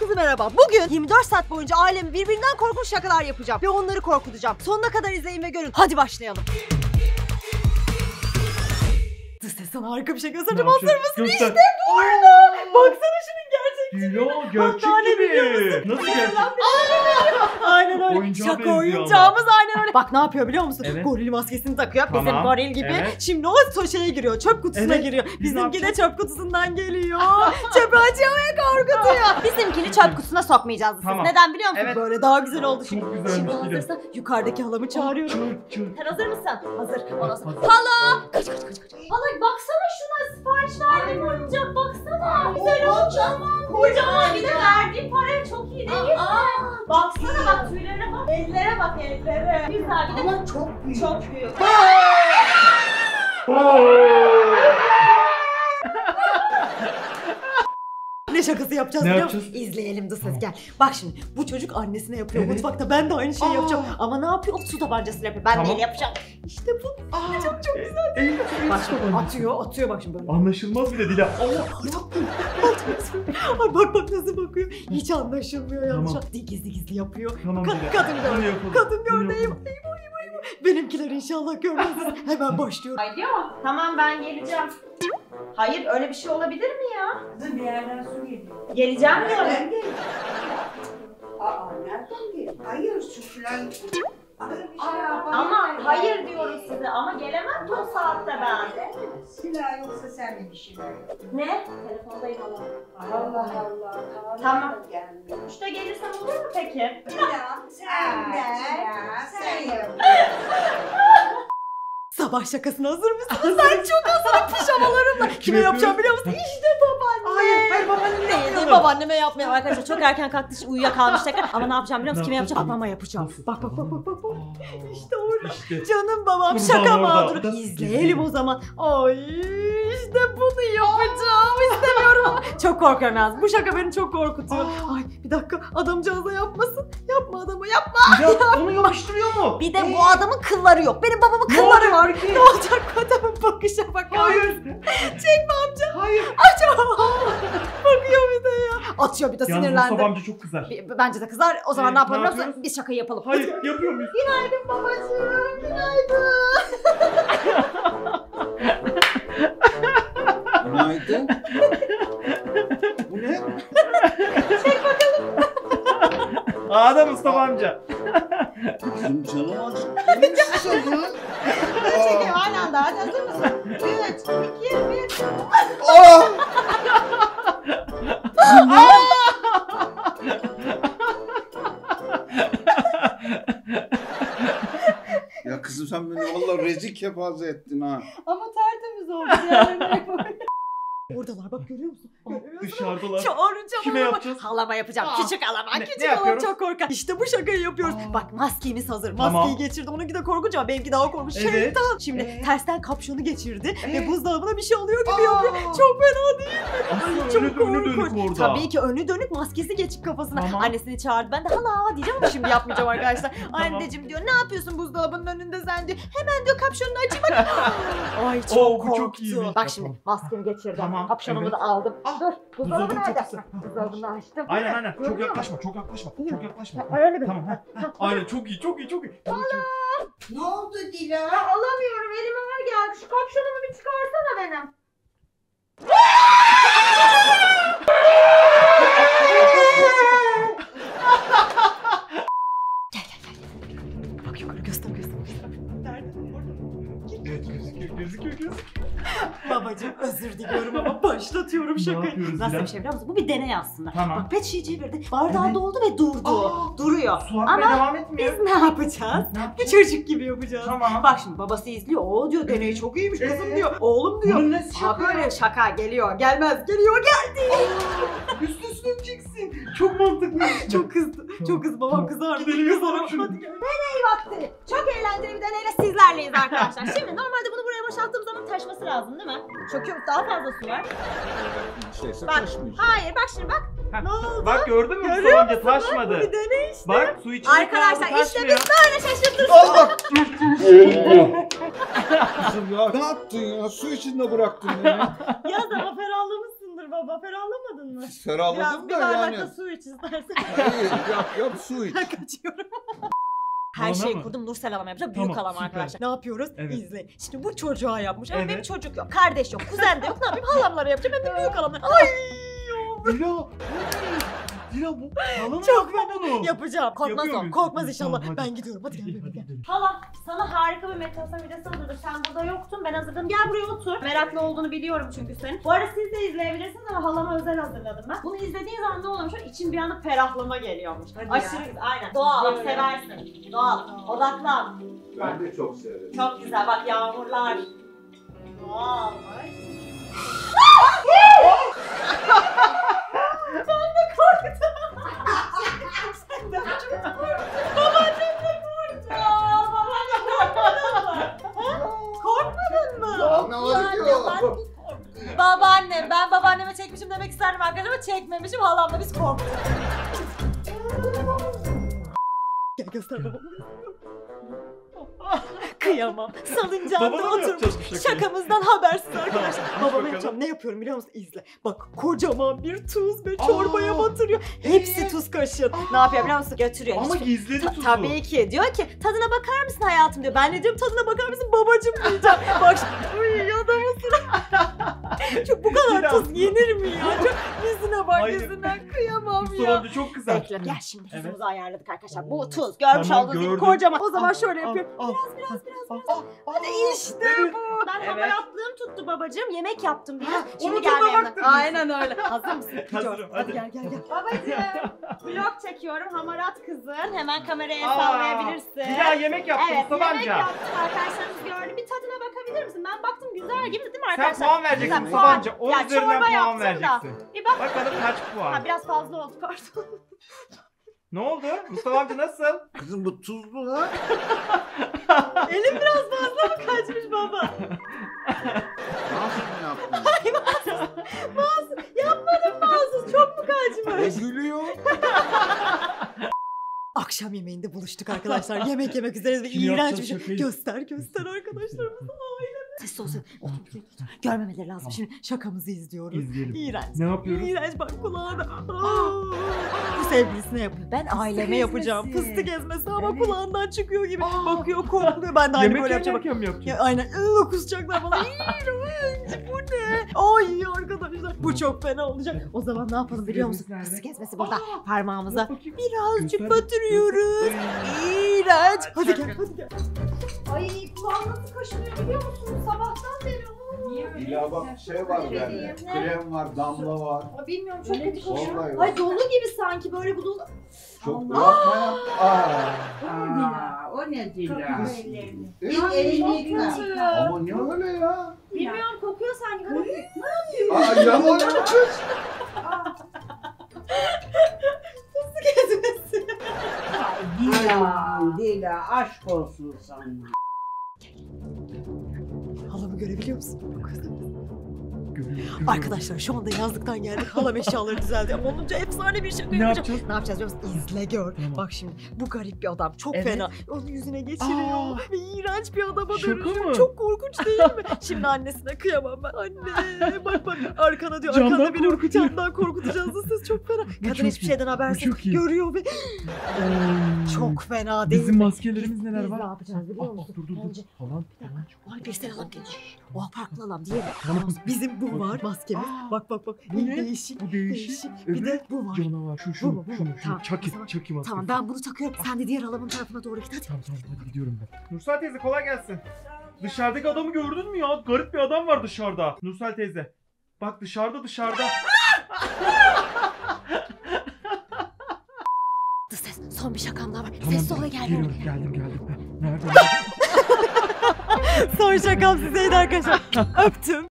Herkese merhaba. Bugün 24 saat boyunca ailemi birbirinden korkunç şakalar yapacağım ve onları korkutacağım. Sonuna kadar izleyin ve görün. Hadi başlayalım. Sana harika bir şey göstereceğim. Hazır mısın? İşte burada. Baksana şunun gerçekçiliğine. Gerçek gibi. Nasıl gerçek? Aynen öyle. Oyuncağa Şaka benziyor oyuncağımız aynen öyle. Bak ne yapıyor biliyor musun? Evet. Goril maskesini takıyor. Bizim Tamam. goril gibi. Evet. Şimdi o şeye giriyor. Çöp kutusuna Evet. giriyor. Biz ne Bizimki de yapacağız? çöp kutusundan geliyor. Çöpü açıyor ve korkutuyor. Bizimkini çöp kutusuna sokmayacağız siz. Tamam. Neden biliyor musun? Evet. Böyle daha güzel oldu. Çok Şimdi güzelmiş yine. hazırsan yukarıdaki halamı çağırıyorum. Sen hazır mısın? Hazır. Ondan sonra Hazır. hala. Kaç. Hala baksana şuna, sipariş verdiğim oyuncak baksana. Güzel oldu. Kocaman bir de verdiğim paraya çok iyi değil mi? Baksana bak tüylerine bak. Ellere bak ellere. Güzel bir de. Ama çok büyük. Çok büyük. Ne şakası yapacağız Ne biliyor yapacağız? musun? İzleyelim de ses gel. Bak şimdi bu çocuk annesine yapıyor Evet. mutfakta. Ben de aynı şeyi yapacağım. Ama ne yapıyor? O su tabancasıyla yapıyor. Ben Tamam. neyle yapacağım? İşte bu. Çok güzel. Bak şimdi atıyor bak şimdi böyle. Anlaşılmaz bile Dila. Ay bak nasıl bakıyor. Hiç anlaşılmıyor yanlış. Tamam. Gizli yapıyor. Tamam Dila. Kadın Bunu gördü. yapalım. Kadın Bunu gördü. yapalım. Benimkiler inşallah görmez. Hemen başlıyorum. Alo, tamam ben geleceğim. Hayır, öyle bir şey olabilir mi ya? Kızım bir yerden su geliyor. Geleceğim diyorum. Nereden geliyor? Aa nereden geliyor? Hayır su filan. Ama hayır diyorum size ama gelemem ki o saatte ben. Silah yoksa sen de bir şeyler yap. Ne? Telefondayım ama. Allah Allah. Tamam. Gelmiyor. Üçte gelirsem olur mu peki? Sen de. Sen yap. Sabah şakasına hazır mısınız? Ben çok hazırım pijamalarımla. Kime yapacağım biliyor musun? İşte babaanne. Hayır babaannem Değil, babaanneme yapmayalım arkadaşlar. Çok erken kalktığı için uyuyakalmış tekrar. Ama ne yapacağım biliyor musun? Kime yapacağım? Babama yapacağım. Bak. İşte orada. İşte. Canım babam Kurban şaka orada. mağduru. İzleyelim o zaman. Ay işte bunu yapacağım. İstemiyorum ama çok korkuyorum yalnız. Bu şaka beni çok korkutuyor. Ay bir dakika adamcağıza yapmasın. Yapma adama yapma. Ya onu yapıştırıyor mu? Bir de bu adamın kılları yok. Benim babamın kılları var. Ne olacak bu adamın bakışa bak. Hayır. Çekme amca. Hayır. Acaba. Bakıyor bir de ya. Atıyor bir de Yalnız sinirlendi. Mustafa amca çok kızar. Bence de kızar. O zaman Evet, ne yapalım ne biliyor musun? yapıyoruz? Biz şakayı yapalım. Hayır yapıyor muyuz? Günaydın babacığım. Günaydın. Günaydın. Bu ne? Ağda Mustafa amca. Kızım canım acıktı. Ne susadın? Çekiyor aynı anda. Hadi hazır mısın? 3, 2, 1. Aa! Ya kızım sen beni vallahi rezil kepaze ettin ha. Ama tertemiz oldu yani. Oradalar bak görüyor musun? Dışarıdalar. Çağıracağım Kime ama. yapacağız? Halama yapacağım. Aa. Küçük halama. Ne Küçük halama yapıyoruz? çok korkar. İşte bu şakayı yapıyoruz. Bak maskemiz hazır. Tamam. Maskeyi geçirdi. Onunki de korkunç ama benimki daha korkunç. Evet. Şeytan. Şimdi tersten kapşonu geçirdi ve buzdolabına bir şey oluyor gibi yapıyor. Çok fena değil mi? Aslında Çok önü dönük korkunç. orada. Tabii ki önü dönük maskesi geçik kafasına. Tamam. Annesini çağırdı. Ben de hala diyeceğim ama şimdi yapmayacağım arkadaşlar. Tamam. Anneciğim diyor ne yapıyorsun buzdolabının önünde sen diyor. Hemen diyor kapşonunu açayım bak. Ay çok Oo, bu korktu. çok iyiymiş. Bak şimdi maskemi geçirdim. Tamam, Kapşonumu evet. da aldım. Dur. Buzdolabı buzdolabı çok nerede? güzel. Buzdolabını açtım. Aynen. Çok Görüyor musun? yaklaşma. Çok yaklaşma. Öyle mi? Tamam. Aynen çok iyi. Ne oldu Dila? Alamıyorum, elime var geldi. Şu kapşonumu bir çıkarsana benim. Bak yukarı göster. Nerede? Orada. Evet gözüküyor. Babacığım özür diliyorum ama başlatıyorum Ne şakayı. yapıyoruz Nasıl Dilan? bir şey biliyor musun? Bu bir deney aslında. Tamam. Bak pet şişeyi çevirdi. Bardağı Evet. doldu ve durdu. Duruyor. Su akmaya Ama devam etmiyor. biz ne yapacağız? Ne Bu yapacağız? çocuk gibi yapacağız. Tamam. Bak şimdi babası izliyor. O diyor deney çok iyiymiş kızım diyor. Oğlum diyor. Bunun nesi Ha böyle şaka geliyor. Gelmez. Geliyor. Üstüne öpeceksin. Çok mantıklı. Çok kızdı. Çok kızdı. Babam Tamam. kızar mı? Gidelim Kızar yapalım ama şunu. hadi gel. Deney vakti. Çok eğlenceli bir deneyle sizlerleyiz arkadaşlar. Şimdi normalde bunu buraya boşalttığım zaman taşması lazım değil mi? Çok yok. Daha fazla su var. Şeyse Bak. taşmayacak. Hayır bak şimdi bak. Ha, Ne oldu? Bak gördün mü Görüyor Mustafa amca taşmadı. Bir deney işte. Bak su içinde Arkadaşlar kaldı, işte taşmıyor. biz böyle şaşırtırız. Allah! Kızım ya ne yaptın ya? Su içinde bıraktın beni. Yaz ama ferahlamışsındır baba, ferahlamadın mı? Siz ferahladım Bir da bardak yani. da su iç istersen. Hayır yap su iç. Ben kaçıyorum. Her Halama şeyi mı? kurdum. Nursel halama yapacağım. Tamam, Büyük halama süper. arkadaşlar. Ne yapıyoruz? Evet. İzleyin. Şimdi bu çocuğa yapmış. Ama Evet. benim çocuk yok. Kardeş yok. Kuzen de yok. Ne yapayım? Halamlara yapacağım. Ben de büyük halamlara. Ay! Dila. Dila bu. Halama Çok yapma bunu. Yapacağım. Korkmaz Yapıyor o. muyuz? Korkmaz inşallah. Tamam, hadi. Ben gidiyorum. Hadi gel. İyi, gel, hadi gel. gidelim. Hala sana harika bir meditasyon videosu hazırladım. Sen burada yoktun, ben hazırladım. Gel buraya otur. Meraklı olduğunu biliyorum çünkü senin. Bu arada siz de izleyebilirsiniz ama halama özel hazırladım ben. Bunu izlediğin zaman ne oluyormuş? İçin bir anda ferahlama geliyormuş. Hadi Aşırı ya. güzel. Aynen. Doğal, bak İzliyorum. seversin. Doğal. Odaklan. Ben de çok severim. Çok güzel. Bak yağmurlar. Doğal. Ay. Ben de korktum. Sen de çok korktun. Babacım da korktu. Babacım korkmadın mı? Korkmadın mı? Anlamadım ki o. Babaannem. Ben babaanneme çekmişim demek isterdim arkadaşlar ama çekmemişim. Halamla biz korktuk. Gel göster babamı. Kıyamam. Salıncağında Babana mı oturmuş. yapacağız bu şakayı? Şakamızdan habersiz arkadaşlar. Aç Babama bakalım. yapacağım. Ne yapıyorum biliyor musun? İzle. Bak kocaman bir tuz ve çorbaya Aa! batırıyor. Hepsi tuz kaşığı. Ne yapıyor biliyor musun? Götürüyor. Ama Hiç- gizledi tuzu. Tabii ki. Diyor ki tadına bakar mısın hayatım diyor. Ben de diyorum tadına bakar mısın babacım diyeceğim. Bak şimdi. Uy adamın Çok bu kadar Dila. tuz yenir mi ya? Çok yüzüne bak Hayır. yüzüne kıyamam Mustafa ya. amca çok kızar. Bekle gel şimdi Evet. tuzumuzu ayarladık arkadaşlar. Bu tuz görmüş Tamam, olduğunuz gibi gördüm. kocaman. O zaman Al, şöyle al, yapıyorum. al, Biraz. al, Hadi al. işte Evet. bu. Ben Evet. hamaratlığım tuttu babacığım. Yemek yaptım diye. Şimdi Onu gel tadına benimle. baktın. Aynen öyle. Hazır mısın? Gidiyoruz. Hazırım, Hadi hadi. gel. Babacığım vlog çekiyorum. Hamarat kızın. Hemen kameraya Aa, sallayabilirsin. Dila yemek yaptı Evet, Mustafa yemek amca. yaptık arkadaşlarımız gördü. Bir tadına bakabilir misin? Ben baktım güzel gibi değil mi Sen arkadaşlar? puan vereceksin Güzel, Mustafa puan. amca. 10 Ya, üzerinden çorba puan yaptım da. vereceksin. Bir bak. Bakalım kaç Ha, puan. biraz fazla oldu pardon. Ne oldu? Mustafa amca nasıl? Kızım bu tuzlu lan. Elim biraz fazla mı kaçmış baba? Nasıl mı yaptın? Yapmadım bazı çok mu kaçmış? Gülüyor. Akşam yemeğinde buluştuk arkadaşlar. Yemek yemek üzereyiz ve Şimdi iğrenç yapacağız bir şey. şakayı. Göster arkadaşlarımıza. Sessiz olsun. Otur. Görmemeleri lazım. Tamam. Şimdi şakamızı izliyoruz. İzleyelim. İğrenç. Ne yapıyoruz? İğrenç bak kulağına. Bu sevgilisine yapıyor. Ben aileme yapacağım. ezmesi. Fıstık ezmesi ama Evet. kulağından çıkıyor gibi. Bakıyor korkuyor. Ben de aynı Yemek böyle yapacağım. yerken mi yapacağız? Ya, aynen. Kusacaklar bana. İğrenç. Bu ne? Ay arkadaşlar. Bu çok fena olacak. O zaman ne yapalım biliyor musun? Nerede? Fıstık ezmesi burada. Parmağımıza Bakayım. birazcık Göster. batırıyoruz. Göster. İğrenç. Hadi gel hadi gel. Ay kulağım nasıl kaşınıyor biliyor musunuz? Sabahtan beri. Dila bak şey var bende. Krem var, damla var. Aa, bilmiyorum çok kötü kaşınıyor. Vallahi Ay bak. dolu gibi sanki böyle bu dolu. Çok yapma yap. O ne Dila? Ellerini. Bir elini yıka. Kötü. Ama ne öyle ya? Bilmiyorum kokuyor sanki. Aa yalan kız. Dila aşk olsun sana. Halamı görebiliyor musun? Görüyorum. Arkadaşlar şu anda yazlıktan geldik. Halam eşyaları düzeldi. Ama olunca efsane bir şaka Ne yapacağım. yapacağız? Ne yapacağız biliyor musun? İzle gör. Tamam. Bak şimdi bu garip bir adam. Çok Evet. fena. Onun yüzüne geçiriyor. Aa. Ve iğrenç bir adama Şaka dönüşüyor. mı? Çok korkunç değil mi? Şimdi annesine kıyamam ben. Anne bak arkana diyor. Camdan Arkanda biri korkutuyor. camdan korkutacağız da ses çok fena. Kadın çok hiçbir iyi. şeyden Bu habersiz. çok iyi. Görüyor ve çok fena değil Bizim mi? maskelerimiz neler Biz var? ne yapacağız biliyor Aa, musun? dur dur dur. Önce Falan. Ay bir alalım geç. O farklı alalım diye. Tamam. Bizim bu var maskemiz. Aa, Bak. bu ne? Değişik. Bu değişik. Bir de Evet. bu var. Canavar. Şu Bu şu mu, bu mu? şunu Tamam, şu. Çaki o zaman- çaki maskesi. Tamam ben bunu takıyorum. Sen de diğer halamın tarafına doğru git hadi. Tamam hadi gidiyorum ben. Nursel teyze kolay gelsin. Dışarıdaki adamı gördün mü ya? Garip bir adam var dışarıda. Nursel teyze. Bak dışarıda. Dış ses. Son bir şakam daha var. Tamam, Ses sola gel. geliyorum. Geldim. Nerede? Son şakam sizeydi arkadaşlar. Öptüm.